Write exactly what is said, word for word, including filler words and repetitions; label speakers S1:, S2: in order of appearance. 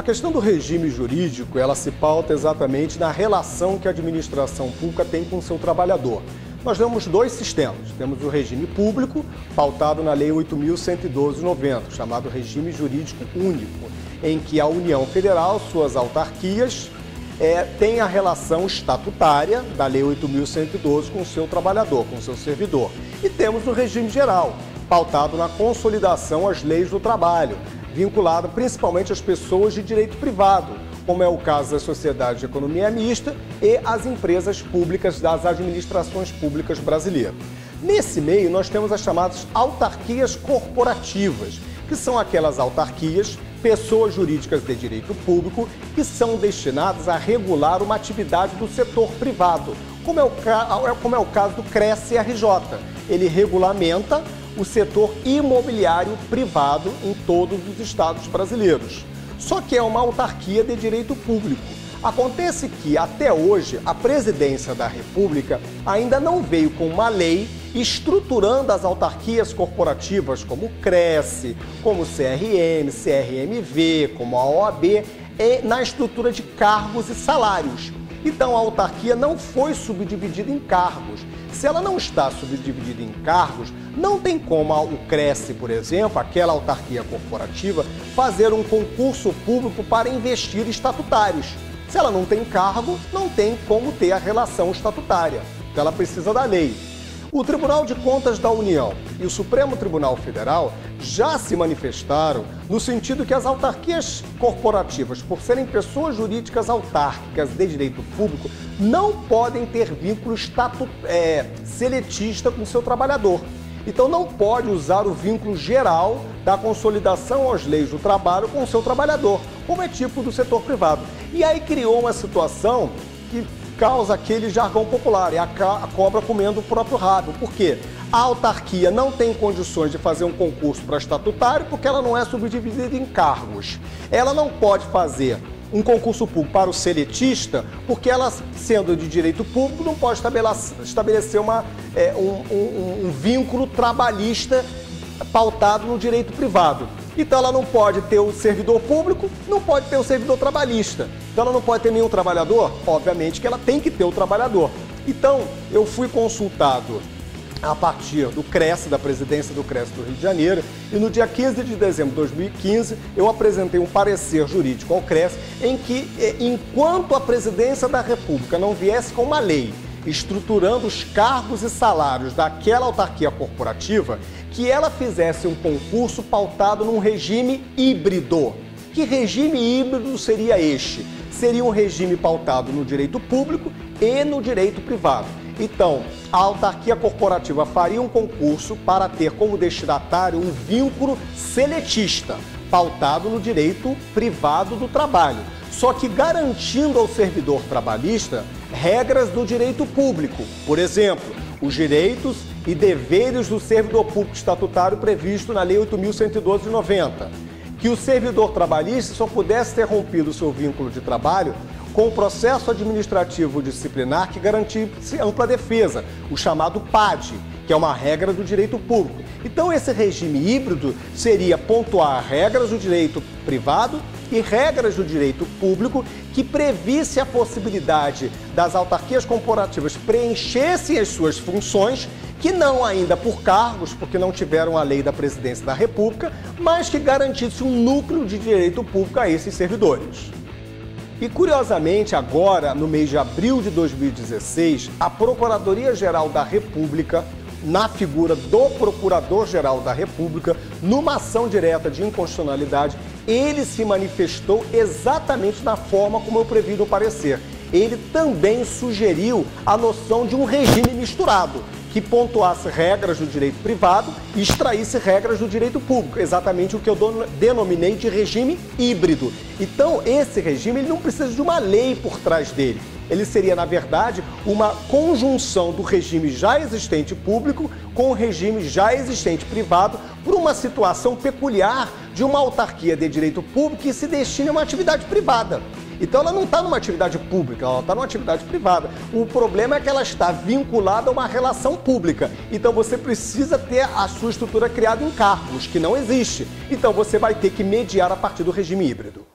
S1: questão do regime jurídico, ela se pauta exatamente na relação que a administração pública tem com o seu trabalhador. Nós temos dois sistemas. Temos o regime público, pautado na Lei oito mil cento e doze de noventa, chamado regime jurídico único, em que a União Federal, suas autarquias, é, tem a relação estatutária da Lei oito mil cento e doze com o seu trabalhador, com o seu servidor. E temos o regime geral, pautado na consolidação às leis do trabalho, vinculado principalmente às pessoas de direito privado, como é o caso das sociedades de economia mista e as empresas públicas das administrações públicas brasileiras. Nesse meio, nós temos as chamadas autarquias corporativas, que são aquelas autarquias, pessoas jurídicas de direito público, que são destinadas a regular uma atividade do setor privado, como é o, como é o caso do CRES-R J. Ele regulamenta o setor imobiliário privado em todos os estados brasileiros. Só que é uma autarquia de direito público. Acontece que, até hoje, a Presidência da República ainda não veio com uma lei estruturando as autarquias corporativas como o CRES, como o C R M, C R M V, como a O A B, na estrutura de cargos e salários. Então, a autarquia não foi subdividida em cargos. Se ela não está subdividida em cargos, não tem como o CRES, por exemplo, aquela autarquia corporativa, fazer um concurso público para investir estatutários. Se ela não tem cargo, não tem como ter a relação estatutária. Então, ela precisa da lei. O Tribunal de Contas da União e o Supremo Tribunal Federal já se manifestaram no sentido que as autarquias corporativas, por serem pessoas jurídicas autárquicas de direito público, não podem ter vínculo estatu é, seletista com o seu trabalhador. Então não pode usar o vínculo geral da consolidação às leis do trabalho com o seu trabalhador, como é tipo do setor privado. E aí criou uma situação que causa aquele jargão popular, é a, a cobra comendo o próprio rabo. Por quê? A autarquia não tem condições de fazer um concurso para estatutário porque ela não é subdividida em cargos. Ela não pode fazer um concurso público para o seletista porque ela, sendo de direito público, não pode estabelecer uma, é, um, um, um vínculo trabalhista pautado no direito privado. Então ela não pode ter o servidor público, não pode ter o servidor trabalhista. Então ela não pode ter nenhum trabalhador? Obviamente que ela tem que ter o trabalhador. Então eu fui consultado a partir do CRES, da presidência do CRES do Rio de Janeiro, e no dia quinze de dezembro de dois mil e quinze eu apresentei um parecer jurídico ao CRES em que, enquanto a presidência da República não viesse com uma lei estruturando os cargos e salários daquela autarquia corporativa, que ela fizesse um concurso pautado num regime híbrido. Que regime híbrido seria este? Seria um regime pautado no direito público e no direito privado. Então, a autarquia corporativa faria um concurso para ter como destinatário um vínculo seletista, pautado no direito privado do trabalho, só que garantindo ao servidor trabalhista regras do direito público. Por exemplo, os direitos e deveres do servidor público estatutário previsto na Lei oito mil cento e doze de noventa. Que o servidor trabalhista só pudesse ter rompido o seu vínculo de trabalho com o processo administrativo disciplinar que garantisse ampla defesa, o chamado P A D, que é uma regra do direito público. Então esse regime híbrido seria pontuar regras do direito privado e regras do direito público que previsse a possibilidade das autarquias corporativas preenchessem as suas funções, que não ainda por cargos, porque não tiveram a lei da Presidência da República, mas que garantisse um núcleo de direito público a esses servidores. E, curiosamente, agora, no mês de abril de dois mil e dezesseis, a Procuradoria-Geral da República, na figura do Procurador-Geral da República, numa ação direta de inconstitucionalidade, ele se manifestou exatamente na forma como eu previ no parecer. Ele também sugeriu a noção de um regime misturado, que pontuasse regras do direito privado e extraísse regras do direito público, exatamente o que eu denominei de regime híbrido. Então, esse regime ele não precisa de uma lei por trás dele. Ele seria, na verdade, uma conjunção do regime já existente público com o regime já existente privado por uma situação peculiar de uma autarquia de direito público que se destina a uma atividade privada. Então ela não está numa atividade pública, ela está numa atividade privada. O problema é que ela está vinculada a uma relação pública. Então você precisa ter a sua estrutura criada em cargos, que não existe. Então você vai ter que mediar a partir do regime híbrido.